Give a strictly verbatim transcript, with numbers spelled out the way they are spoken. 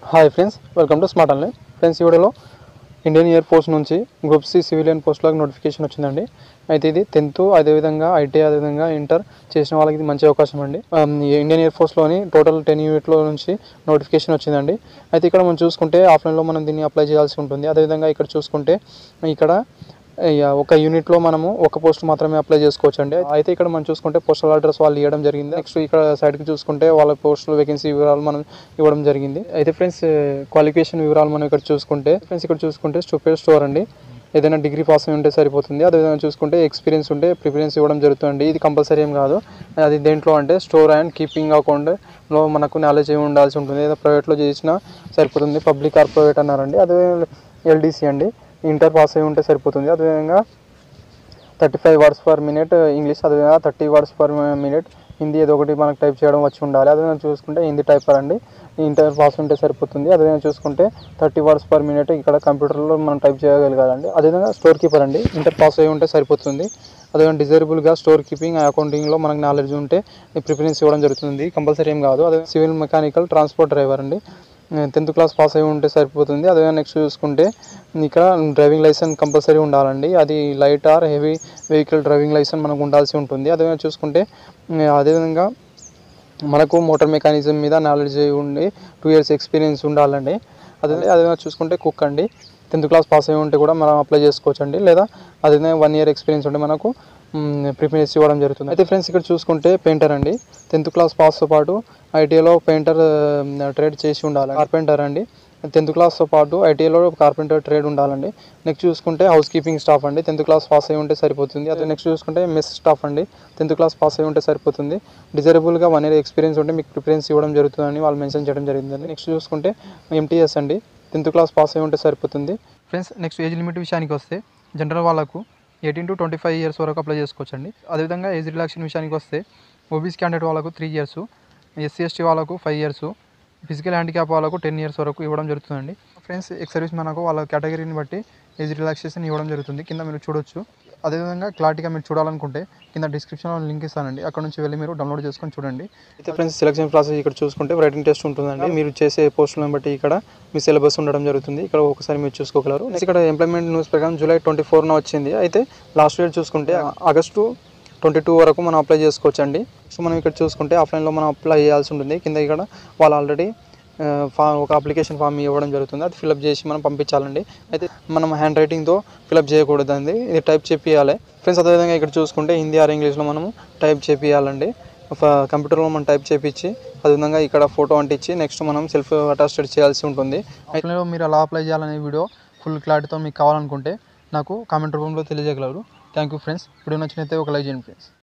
Hi friends, welcome to Smart Online. Friends, ఈ వీడియోలో Indian air force నుంచి group C civilian పోస్టులకు notification వచ్చిందండి. అయితే ఇది టెన్త్ అదేవిధంగా ఐటీఐ అదేవిధంగా ఇంటర్ చేసిన వాళ్ళకి ఇది మంచి అవకాశం అండి. ఆమ్, ఈ ఇండియన్ ఎయిర్ ఫోర్స్లోని టోటల్ టెన్ యూనిట్లో నుంచి నోటిఫికేషన్ వచ్చిందండి. అయితే ఇక్కడ మనం చూసుకుంటే ఆఫ్లైన్లో మనం దీన్ని అప్లై చేయాల్సి ఉంటుంది. అదేవిధంగా ఇక్కడ చూసుకుంటే ఇక్కడ ఇక ఒక యూనిట్లో మనము ఒక పోస్ట్ మాత్రమే అప్లై చేసుకోవచ్చు అండి. అయితే ఇక్కడ మనం చూసుకుంటే పోస్టల్ అడ్రస్ వాళ్ళు ఇవ్వడం జరిగింది. నెక్స్ట్ ఇక్కడ సైడ్కి చూసుకుంటే వాళ్ళ పోస్టల్ వేకెన్సీ వివరాలు మనం ఇవ్వడం జరిగింది. అయితే ఫ్రెండ్స్, క్వాలిఫికేషన్ వివరాలు మనం ఇక్కడ చూసుకుంటే ఫ్రెండ్స్ ఇక్కడ చూసుకుంటే సూపర్ స్టోర్ అండి. ఏదైనా డిగ్రీ పాస్ అయి ఉంటే సరిపోతుంది. అదేవిధంగా చూసుకుంటే ఎక్స్పీరియన్స్ ఉంటే ప్రిఫరెన్స్ ఇవ్వడం జరుగుతుంది. ఇది కంపల్సరీ ఏం కాదు. అది దేంట్లో అంటే స్టోర్ అండ్ కీపింగ్ అకౌంట్లో మనకు నాలెడ్జ్ ఏమి ఉండాల్సి ఉంటుంది. ఏదో ప్రైవేట్లో చేసినా సరిపోతుంది. పబ్లిక్ ఆర్ ప్రైవేట్ అన్నారండి. అదే ఎల్డీసీ అండి, ఇంటర్ పాస్ అయి ఉంటే సరిపోతుంది. అదేవిధంగా thirty five words per minute English, అదేవిధంగా thirty words per minute Hindi ఏదో ఒకటి మనకు టైప్ చేయడం వచ్చి ఉండాలి. అదేవిధంగా చూసుకుంటే హిందీ టైపర్ అండి, ఇంటర్ పాస్ ఉంటే సరిపోతుంది. అదేవిధంగా చూసుకుంటే థర్టీ వర్డ్స్ పర్ మినిట్ ఇక్కడ కంప్యూటర్లో మనం టైప్ చేయగలగాలండి. అదేవిధంగా స్టోర్ కీపర్ అండి, ఇంటర్ పాస్ అయి ఉంటే సరిపోతుంది. అదేవిధంగా డిజైరబుల్గా స్టోర్ కీపింగ్ అకౌంటింగ్లో మనకు నాలెడ్జ్ ఉంటే ప్రిఫరెన్స్ ఇవ్వడం జరుగుతుంది. కంపల్సరీ ఏం కాదు. అదే సివిల్ మెకానికల్ ట్రాన్స్పోర్ట్ డ్రైవర్ అండి, టెన్త్ క్లాస్ పాస్ అయి ఉంటే సరిపోతుంది. అదే నెక్స్ట్ చూసుకుంటే ఇక్కడ డ్రైవింగ్ లైసెన్స్ కంపల్సరీ ఉండాలండి. అది light or heavy vehicle driving licence మనకు ఉండాల్సి ఉంటుంది. అదే చూసుకుంటే అదేవిధంగా మనకు మోటార్ మెకానిజం మీద నాలెడ్జ్ ఉండి టూ ఇయర్స్ ఎక్స్పీరియన్స్ ఉండాలండి. అదే అదేవిధంగా చూసుకుంటే కుక్ అండి, టెన్త్ క్లాస్ పాస్ అయి ఉంటే కూడా మనం అప్లై చేసుకోవచ్చు అండి. లేదా అదేవిధంగా వన్ ఇయర్ ఎక్స్పీరియన్స్ ఉంటే మనకు ప్రిఫరెన్స్ ఇవ్వడం జరుగుతుంది. అయితే ఫ్రెండ్స్ ఇక్కడ చూసుకుంటే పెయింటర్ అండి, టెన్త్ క్లాస్ పాస్తో పాటు ఐటీఐలో పెయింటర్ ట్రేడ్ చేసి ఉండాలి. కార్పెంటర్ అండి, టెన్త్ క్లాస్తో పాటు ఐటీఐలో కార్పెంటర్ ట్రేడ్ ఉండాలండి. నెక్స్ట్ చూసుకుంటే హౌస్ కీపింగ్ స్టాఫ్ అండి, టెన్త్ క్లాస్ పాస్ అయి ఉంటే సరిపోతుంది. అదే నెక్స్ట్ చూసుకుంటే మెస్ స్టాఫ్ అండి, టెన్త్ క్లాస్ పాస్ అయి ఉంటే సరిపోతుంది. డిజైరబుల్గా వన్ ఇయర్ ఎక్స్పీరియన్స్ ఉంటే మీకు ప్రిఫరెన్స్ ఇవ్వడం జరుగుతుందని వాళ్ళు మెన్షన్ చేయడం జరిగిందండి. నెక్స్ట్ చూసుకుంటే ఎంటీఎస్ అండి, టెన్త్ క్లాస్ పాస్ అయి ఉంటే సరిపోతుంది. ఫ్రెండ్స్, నెక్స్ట్ ఏజ్ లిమిట్ విషయానికి వస్తే జనరల్ వాళ్ళకు eighteen to twenty five years వరకు అప్లై చేసుకోవచ్చు అండి. అదేవిధంగా ఏజ్ రిలాక్షన్ విషయానికి వస్తే ఓబీసీ క్యాండిడేట్ వాళ్ళకు త్రీ ఇయర్స్, ఎస్సీ ఎస్టీ వాళ్ళకు ఫైవ్ ఇయర్స్, ఫిజికల్ హ్యాండిక్యాప్ వాళ్ళకు టెన్ ఇయర్స్ వరకు ఇవ్వడం జరుగుతుందండి. ఫ్రెండ్స్, ఎక్స్ సర్వీస్ మనకు వాళ్ళ కేటగిరీని బట్టి ఏజ్ రిలాక్సేషన్ ఇవ్వడం జరుగుతుంది. కింద మీరు చూడొచ్చు. అదేవిధంగా క్లారిటీగా మీరు చూడాలనుకుంటే కింద డిస్క్రిప్షన్లో లింక్ ఇస్తానండి, అక్కడ నుంచి వెళ్ళి మీరు డౌన్లోడ్ చేసుకొని చూడండి. అయితే ఫ్రెండ్స్, సెలక్షన్ ప్రాసెస్ ఇక్కడ చూసుకుంటే రైటింగ్ టెస్ట్ ఉంటుందండి. మీరు చేసే పోస్టులను బట్టి ఇక్కడ మీ సిలబస్ ఉండడం జరుగుతుంది. ఇక్కడ ఒకసారి మీరు చూసుకోగలరు. ఇక్కడ ఎంప్లాయ్మెంట్ న్యూస్ ప్రకారం జూలై ట్వంటీ ఫోర్న వచ్చింది. అయితే లాస్ట్ డేట్ చూసుకుంటే ఆగస్టు ట్వంటీ టూ వరకు మనం అప్లై చేసుకోవచ్చు అండి. సో మనం ఇక్కడ చూసుకుంటే ఆఫ్లైన్లో మనం అప్లై చేయాల్సి ఉంటుంది. కింద ఇక్కడ వాళ్ళు ఆల్రెడీ ఫా ఒక అప్లికేషన్ ఫామ్ ఇవ్వడం జరుగుతుంది. అది ఫిలప్ చేసి మనం పంపించాలండి. అయితే మనం హ్యాండ్ రైటింగ్తో ఫిలప్ చేయకూడదండి, ఇది టైప్ చేపియాలి. ఫ్రెండ్స్, అదేవిధంగా ఇక్కడ చూసుకుంటే హిందీ ఆర్ ఇంగ్లీష్లో మనము టైప్ చేపియాలండి. కంప్యూటర్లో మనం టైప్ చేపించి అదేవిధంగా ఇక్కడ ఫోటో అంటించి నెక్స్ట్ మనం సెల్ఫ్ అటాస్టెడ్ చేయాల్సి ఉంటుంది. ఆఫ్లైన్లో మీరు అలా అప్లై చేయాలనే వీడియో ఫుల్ క్లారిటీతో మీకు కావాలనుకుంటే నాకు కామెంట్ రూపంలో తెలియజేయగలరు. Thank you friends. వీడియో నచ్చినైతే ఒక లైక్ చేయండి ఫ్రెండ్స్.